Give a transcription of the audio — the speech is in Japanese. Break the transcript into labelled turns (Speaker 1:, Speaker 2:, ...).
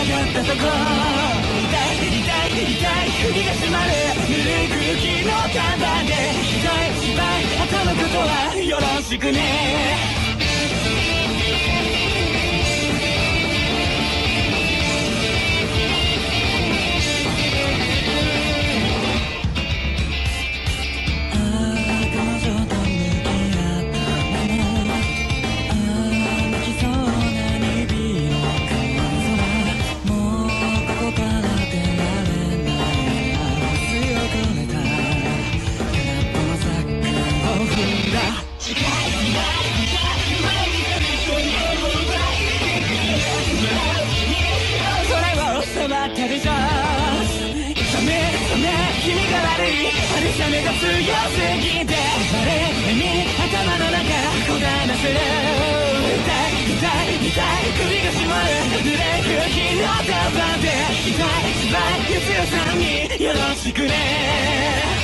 Speaker 1: ったとこ痛い痛い痛い首が締まるぬるい空気の看板で痛い失敗後のことはよろしくね君が悪い春雨が強すぎて誰に頭の中こだまする痛い痛い痛い首が締まる濡れ空気の看板で痛い芝居強さんによろしくね